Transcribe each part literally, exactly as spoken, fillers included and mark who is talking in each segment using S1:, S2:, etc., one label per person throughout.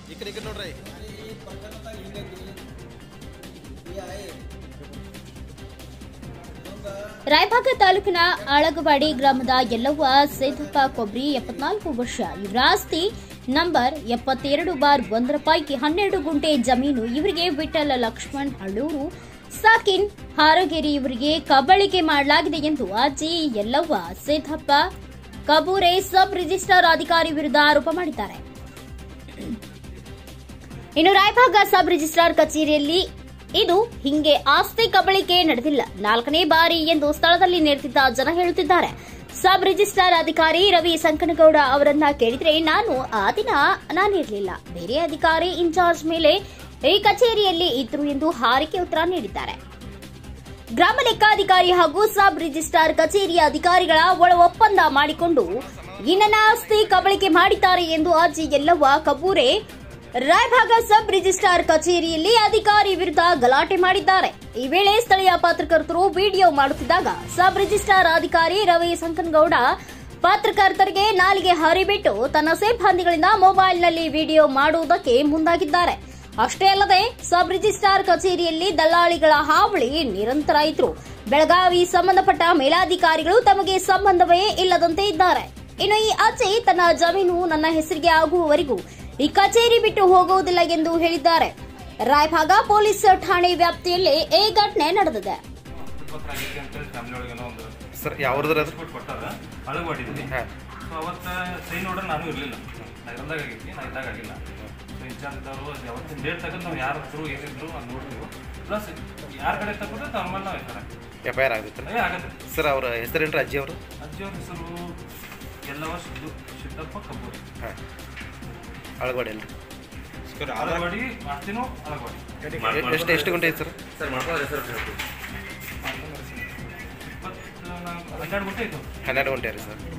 S1: इकडे इकडे ನೋಡ್ರಿ
S2: ರಾಯಭಾಗ ತಾಲೂಕಿನ ಅಳಗವಾಡಿ ಗ್ರಾಮದ ಯಲ್ಲವ್ವ ಸೇದಪ್ಪ ಕೊಬ್ರಿ ಎಪ್ಪತ್ನಾಲ್ಕು ವರ್ಷ ಇವರ ಆಸ್ತಿ ನಂಬರ್ ಎಪ್ಪತ್ತೆರಡು ಬಾರ್ ಒಂದರ ಪೈಕಿ ಹನ್ನೆರಡು ಗುಂಟೆ ಜಮೀನು ಇವರಿಗೆ ವಿಠಲ ಲಕ್ಷ್ಮಣ್ ಹಳ್ಳೂರು ಸಾಕಿನ್ ಹಾರಗೇರಿ ಇವರಿಗೆ ಕಬಳಿಕೆ ಮಾಡಲಾಗಿದೆ ಎಂದು ಅಜ್ಜಿ ಯಲ್ಲವ್ವ ಸೇದಪ್ಪ ಕಬೂರೆ ಸಬ್ ರಿಜಿಸ್ಟ್ರಾರ್ ಅಧಿಕಾರಿ ವಿರುದ್ಧ ಆರೋಪ ಮಾಡಿದ್ದಾರೆ. ಇನ್ನು ರಾಯಭಾಗ ಸಬ್ ರಿಜಿಸ್ಟ್ರಾರ್ ಕಚೇರಿಯಲ್ಲಿ ಇದು ಹಿಂಗೆ ಆಸ್ತಿ ಕಬಳಿಕೆ ನಡೆದಿಲ್ಲ, ನಾಲ್ಕನೇ ಬಾರಿ ಎಂದು ಸ್ಥಳದಲ್ಲಿ ನೆರೆದಿದ್ದ ಜನ ಹೇಳುತ್ತಿದ್ದಾರೆ. ಸಬ್ ರಿಜಿಸ್ಟ್ರಾರ್ ಅಧಿಕಾರಿ ರವಿ ಸಂಕನಗೌಡ ಅವರನ್ನ ಕೇಳಿದ್ರೆ ನಾನು ಆ ದಿನ ನಾನಿರಲಿಲ್ಲ, ಬೇರೆ ಅಧಿಕಾರಿ ಇನ್ಚಾರ್ಜ್ ಮೇಲೆ ಈ ಕಚೇರಿಯಲ್ಲಿ ಇದ್ರು ಎಂದು ಹಾರಿಕೆ ಉತ್ತರ ನೀಡಿದ್ದಾರೆ. ಗ್ರಾಮ ಲೆಕ್ಕಾಧಿಕಾರಿ ಹಾಗೂ ಸಬ್ ರಿಜಿಸ್ಟ್ರಾರ್ ಕಚೇರಿಯ ಅಧಿಕಾರಿಗಳ ಒಳ ಒಪ್ಪಂದ ಮಾಡಿಕೊಂಡು ಈ ನನ್ನ ಆಸ್ತಿ ಕಬಳಿಕೆ ಮಾಡಿದ್ದಾರೆ ಎಂದು ಅಜ್ಜಿ ಯಲ್ಲವ್ವ ಕಬೂರೆ ರಾಯಭಾಗ ಸಬ್ ರಿಜಿಸ್ಟ್ರಾರ್ ಕಚೇರಿಯಲ್ಲಿ ಅಧಿಕಾರಿ ವಿರುದ್ಧ ಗಲಾಟೆ ಮಾಡಿದ್ದಾರೆ. ಈ ವೇಳೆ ಸ್ಥಳೀಯ ಪತ್ರಕರ್ತರು ವಿಡಿಯೋ ಮಾಡುತ್ತಿದ್ದಾಗ ಸಬ್ ರಿಜಿಸ್ಟ್ರಾರ್ ಅಧಿಕಾರಿ ರವಿ ಸಂಕನಗೌಡ ಪತ್ರಕರ್ತರಿಗೆ ನಾಲಿಗೆ ಹರಿಬಿಟ್ಟು ತನ್ನ ಸಿಬ್ಬಂದಿಗಳಿಂದ ಮೊಬೈಲ್ನಲ್ಲಿ ವಿಡಿಯೋ ಮಾಡುವುದಕ್ಕೆ ಮುಂದಾಗಿದ್ದಾರೆ. ಅಷ್ಟೇ ಅಲ್ಲದೆ ಸಬ್ ರಿಜಿಸ್ಟ್ರಾರ್ ಕಚೇರಿಯಲ್ಲಿ ದಲ್ಲಾಳಿಗಳ ಹಾವಳಿ ನಿರಂತರ ಇದ್ರು. ಬೆಳಗಾವಿ ಸಂಬಂಧಪಟ್ಟ ಮೇಲಾಧಿಕಾರಿಗಳು ತಮಗೆ ಸಂಬಂಧವೇ ಇಲ್ಲದಂತೆ ಇದ್ದಾರೆ. ಇನ್ನು ಈ ಅಜ್ಜಿ ತನ್ನ ಜಮೀನು ನನ್ನ ಹೆಸರಿಗೆ ಆಗುವವರೆಗೂ ಈ ಕಚೇರಿ ಬಿಟ್ಟು ಹೋಗುವುದಿಲ್ಲ ಎಂದು ಹೇಳಿದ್ದಾರೆ. ರಾಯಭಾಗ ಪೊಲೀಸ್ ಠಾಣೆ ವ್ಯಾಪ್ತಿಯಲ್ಲಿ ಈ ಘಟನೆ ನಡೆದಿದೆ.
S3: ಯಾವತ್ತಿನ ಡೇಟ್ ತಗೊಂಡು ನಾವು ಯಾರ ಹತ್ರ ಏನಿದ್ರು ಅದು ನೋಡ್ತೀವಿ, ಪ್ಲಸ್ ಯಾರ ಕಡೆ ತಗೊಂಡ್ರೆ ತಮ್ಮಲ್ಲಿ ನಾವು ಎಫ್ ಐ ಆರ್ ಆಗುತ್ತೆ ಆಗುತ್ತೆ
S1: ಸರ್. ಅವ್ರ ಹೆಸರೇನ್ರಿ ಅಜ್ಜಿ ಅವರು?
S3: ಅಜ್ಜಿಯವ್ರ ಹೆಸರು ಯಲ್ಲವ್ವ ಸಿದ್ದು ಸಿದ್ದಪ್ಪ ಕಬ್ಬೂರಿ.
S1: ಹಾಂ, ಅಳಗವಾಡಿ ಅಲ್ರಿ?
S3: ಅಳಗವಾಡಿ ಮಾಡ್ತೀನೋ ಅಳಗವಾಡಿ.
S1: ಎಷ್ಟು ಎಷ್ಟು ಗಂಟೆ ಐತೆ ಸರ್?
S3: ಸರ್ ಮಾಡ್ಕೊಳ್ಳೋ ಹೆಸರು ಇಪ್ಪತ್ತು ಹನ್ನೆರಡು ಗಂಟೆ ಆಯಿತು.
S1: ಹನ್ನೆರಡು ಗಂಟೆ ರೀ ಸರ್.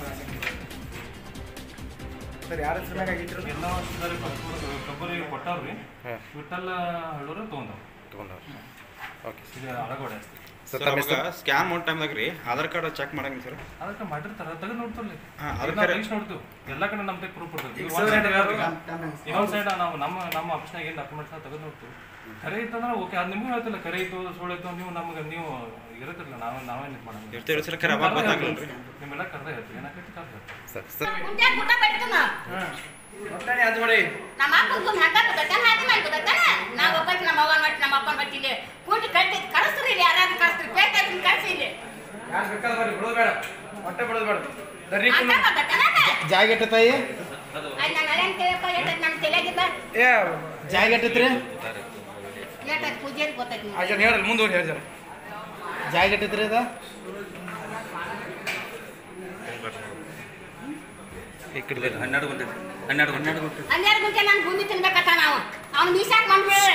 S4: ಸರ್ ಯಾರ ಹೆಸರು ಬೇಕಾಗಿತ್ತು?
S3: ಎಲ್ಲ ಕಬ್ಬರಿಗೆ ಕೊಟ್ಟವ್ರಿ, ವಿಠಲ್ ಹಳ್ಳೂರು ತೊಗೊಂಡವ್ರು
S1: ತೊಗೊಂಡವ್ರು ಓಕೆ.
S3: ಇದು ಅಳಗವಾಡಿ ಅಷ್ಟೇ
S4: ಸರ್. ನಮಗೆ ಸ್ಕ್ಯಾನ್ ಮಾಡೋ ಟೈಮ್ದಾಗ ರೀ ಆಧಾರ್ ಕಾರ್ಡ್ ಚೆಕ್ ಮಾಡಂಗಿಲ್ಲ ಸರ್?
S3: ಆಧಾರ್ ಕಾರ್ಡ್ ಮಾಡಿರ್ತಾರೆ, ತೆಗೆದು ನೋಡ್ತೀವಿ.
S4: ಹಾಂ,
S3: ಅದಕ್ಕೆ ತೆಗಿಸಿ ನೋಡ್ತೀವಿ. ಎಲ್ಲ ಕಡೆ ನಮ್ಮ ಪ್ರೂಫ್ ಇರ್ತದೆ. ಇನ್ನೊಂದು ಸೈಡ್ ನಾವು ನಮ್ಮ ನಮ್ಮ ಆಫೀಸ್ನಾಗ ಏನು ಡಾಕ್ಯುಮೆಂಟ್ಸ್ನ ತೆಗೆದು ನೋಡ್ತೀವಿ. ಕರೆ ಇತ್ತಂದ್ರೆ ಓಕೆ, ಅದು ನಿಮಗೂ ಹೇಳ್ತಿಲ್ಲ. ಕರೆ ಇತ್ತು ಸುಳ್ಳು ಇತ್ತು ನೀವು ನಮಗೆ ನೀವು ಇರುತ್ತಿಲ್ಲ, ನಾವು ನಾವೇನು ಇದು ಮಾಡೋದು ನಿಮ್ಮೆಲ್ಲ ಕರೆದ ಹೇಳ್ತೀವಿ. ಏನಾಕೈತಿ ಕರೆದ ಹೇಳ್ತೀವಿ
S1: ಸರ್. ಸರ್
S4: ಒಟ್ಟಾರೆ ಅದು ನೋಡಿ
S5: ನಮ್ಮ ಅಪ್ಪನ ಹಾಕತ್ತ ಹಾಕಿ ಮಾಡ್ಕೋತ ನಾವು ಒಬ್ಬಟ್ಟು ನಮ್ಮ ಅವ್ವನ ಮಟ್ಟ ನಮ್ಮ ಅಪ್ಪನ ಮಟ್ಟಿಲಿ ಕೂಟಿ ಕಟ್ಟಿ ಕಳಿಸ್ರಿ, ಯಾರಾದ್ರೂ ಕಳಿಸ್ರಿ, ಬೇಕಾದ್ರೆ ಕಳಿಸಿ ಇಲ್ಲಿ.
S4: ಯಾರು ಬೇಕಾದ್ರೆ ಬರ್ರಿ, ಬಿಡೋದು ಬೇಡ, ಹೊಟ್ಟೆ ಬಿಡೋದು ಬೇಡ. ದರ್ರಿ ಜಾಗ ಇಟ್ಟತಾಯಿ
S5: ನನ್ನ ಮಳೆನ್ ಕೇಳಪ್ಪ ಎಷ್ಟೈತೆ ನಮ್ಮ ತಲೆಗಿದ್ದ
S4: ಏ ಜಾಗ ಇಟ್ಟತ್ರಿ
S5: ಎಷ್ಟೈತೆ ಪೂಜೆಗೆ ಗೊತ್ತೈತಿ.
S4: ಅಜ್ಜನ್ ಹೇಳ್ರಿ, ಮುಂದೂರಿ ಹೇಳಿ ಸರ್. ಜಾಗ ಇಟ್ಟತ್ರಿ ಅದ
S1: ಈ ಕಡೆ
S3: ಹನ್ನೆರಡು ಗಂಟೆ ಹನ್ನೆರಡು ಹನ್ನೆರಡು ಗಂಟೆ
S5: ಹನ್ನೆರಡು ಗಂಟೆ ನಾನು ಬೂಂದಿ ತಿನ್ಬೇಕತ್ತ ನಾವು ಅವ್ನು ಮೀಸಾಕ್ ಮಾಡ್ಬೇಡ.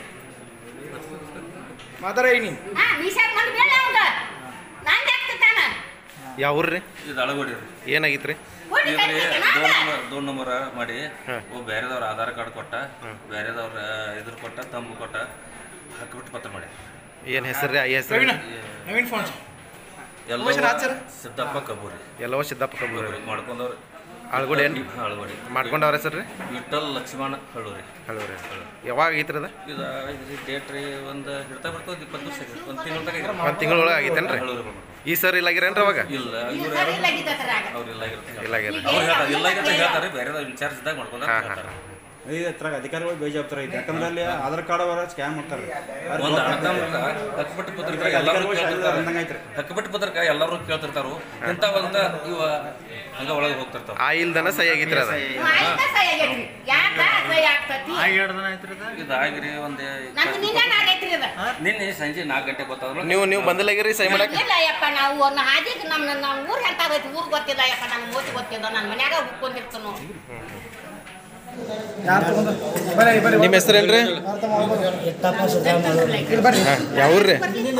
S4: ಮಾತಾಡ ನೀ
S5: ಹಾ ಮೀಸಾಕ್ ಮಾಡ್ಬೇಡ ಅವಂಗ ನಾನು ಹಾಕ್ತಾನ.
S1: ಯಾವ ಊರ್ರಿ?
S3: ಇದು ಅಳಗವಾಡಿ ರೀ.
S1: ಏನಾಗಿತ್ತು ರೀ?
S3: ದೋನ್ ನಂಬರ್ ಮಾಡಿ ಬೇರೆದವ್ರ ಆಧಾರ್ ಕಾರ್ಡ್ ಕೊಟ್ಟ, ಬೇರೆದವ್ರ ಇದ್ರ ಕೊಟ್ಟ, ತಂಬು ಕೊಟ್ಟ, ಹಾಕಿಬಿಟ್ಟು ಪತ್ರ ಮಾಡಿ.
S1: ಏನು ಹೆಸರು ರೀ? ಆ ಹೆಸರು
S4: ನವೀನ್ ಫೋನ್
S3: ಎಲ್ಲ ಸಿದ್ದಪ್ಪ ಕಬೂರಿ.
S1: ಯಲ್ಲವ್ವ ಸಿದ್ದಪ್ಪ ಕಬೂರಿ
S3: ಮಾಡ್ಕೊಂಡವ್ರು.
S1: ಅಳಗವಾಡಿ ಏನು
S3: ಅಳಗವಾಡಿ
S1: ಮಾಡ್ಕೊಂಡವ್ರ ಹೆಸರು ರೀ?
S3: ವಿಠಲ್ ಲಕ್ಷ್ಮಣ ಹಳ್ಳೂರಿ.
S1: ಹಳ್ಳೂರಿ. ಯಾವಾಗ ಆಗೈತ್ರಿ ಅದು?
S3: ಇದು ಇದು ಡೇಟ್ ರೀ ಒಂದು ಹಿಡ್ತಾ ಬರ್ತದೆ ಇಪ್ಪತ್ತು ವರ್ಷ ಒಂದು ತಿಂಗಳ ತಗ
S1: ಒಂದು ತಿಂಗಳೊಳಗೆ ಆಗೈತೇನ್ರಿ? ಈ ಸರ್ ಇಲ್ಲ ಆಗಿರೇನ್ರಿ ಅವಾಗ?
S3: ಇಲ್ಲ
S5: ಇಲ್ಲ ಆಗಿದ್ದ
S3: ಅವ್ರು ಇಲ್ಲ ಆಗಿರ್ತಾರೆ.
S1: ಇಲ್ಲ ಆಗಿರ
S3: ಅವ್ರು ಹೇಳ್ತಾರೆ ಇಲ್ಲ ಆಗಿರ್ತಾರೆ ಹೇಳ್ತಾರೆ, ಬೇರೆ ಇನ್ಚಾರ್ಜ್ ಇದ್ದಾಗ ಮಾಡ್ಕೊಂಡ್ರೆ
S4: ಈ ಹತ್ರ ಅಧಿಕಾರಿಗಳು ಬೇಜವಾಬ್ದಾರ ಐತೆ. ಯಾಕಂದ್ರೆ ಅಲ್ಲಿ ಆಧಾರ್ ಕಾರ್ಡ್ ಅವರ ಸ್ಕ್ಯಾನ್ ಮಾಡ್ತಾರೆ.
S3: ಒಂದು ಹಕ್ಕುಪಟ್ಟಿ ಪತ್ರಿಕೆ ಎಲ್ಲರೂ ಕೇಳ್ತಿರ್ತಾರೆ, ಹಕ್ಕುಪಟ್ಟಿ ಪತ್ರಿಕೆ ಎಲ್ಲರೂ ಕೇಳ್ತಿರ್ತಾರು. ಇಂಥ ಒಂದು ಇವ ಹಂಗ ಒಳಗೆ ಹೋಗ್ತಿರ್ತಾವ.
S1: ಆ ಇಲ್ದನ ಸಹಿ ಆಗೈತ್ರಿ ಅದ?
S3: ಇದಾಗಿರಿ ಒಂದು ನಿನ್ನೆ ಸಂಜೆ ನಾಲ್ಕು ಗಂಟೆ ಗೊತ್ತಾದ್ರು.
S1: ನೀವು ನೀವು ಬಂದಿಲ್ಲಾಗಿರಿ ಸಹಿ ಮಾಡಕ್ಕೆ?
S5: ಯಪ್ಪ ನಾವು ಒಂದು ಹಾದಿಗೆ ನಮ್ಮ ನಮ್ಮ ಊರು ಎಂತಾಗೈತಿ ಊರು ಗೊತ್ತಿಲ್ಲ ಯಪ್ಪ, ನಮ್ಮ ಓದಿ ಗೊತ್ತಿಲ್ಲ, ನನ್ನ ಮನ್ಯಾಗ ಹುಕ್ಕೊಂಡಿರ್ತಾನು.
S1: ನಿಮ್ಮ ಹೆಸರೇನ್ರಿ? ಯಾವ ಊರ್ರಿ?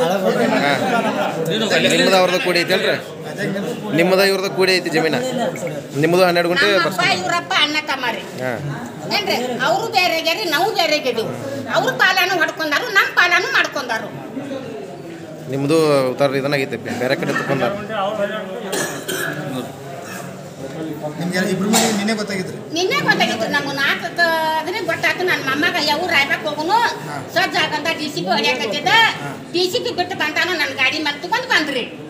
S1: ನಿಮ್ಮದ ಅವ್ರದ ಕೂಡಿ ಐತಲ್ರಿ? ನಿಮ್ಮದ ಇವ್ರದ ಕೂಡಿ ಐತಿ ಜಮೀನ? ನಿಮ್ಮದು ಹನ್ನೆರಡು ಗಂಟೆ
S5: ಇವರಪ್ಪ ಅಣ್ಣ ತಮ್ಮರಿ ಏನ್ರಿ, ಅವರು ಬೇರೆ ಆಗ್ಯಾರಿ, ನಾವು ಬೇರೆ ಆಗ್ಯಾದೀವಿ. ಅವ್ರ ಪಾಲಾನು ಹೊಡ್ಕೊಂಡಾರು, ನಮ್ಮ ಪಾಲಾನು ಮಾಡ್ಕೊಂಡಾರು.
S1: ನಿಮ್ಮದು ಉತ್ತರ ಇದನ್ನಾಗೈತೆ, ಬೇರೆ ಕಡೆ ತಗೊಂಡಾರ.
S4: ನಿಮ್ಗೆ ಇಬ್ರು ನಿನ್ನೆ ಗೊತ್ತಾಗಿದ್ರಿ?
S5: ನಿನ್ನೆ ಗೊತ್ತಾಗಿತ್ತು ನಮ್ಗೆ ನಾಲ್ಕು ಮೊಮ್ಮಗ ಯಾವ ರಾಯ್ಬೇಕು ಹೋಗುನು ಸಜ್ಜ ಹಾಕಂತ ಟಿ ಸಿ ಪಿ ಹೊಡ್ಯಾಕತ್ತಿದ್ದ ಟಿ ಸಿ ಪಿ ಬಿಟ್ಟು ಬಂತಾನು ನನ್ನ ಗಾಡಿ ಮೇಲೆ ತಗೊಂಡ್ ಬಂದ್ರಿ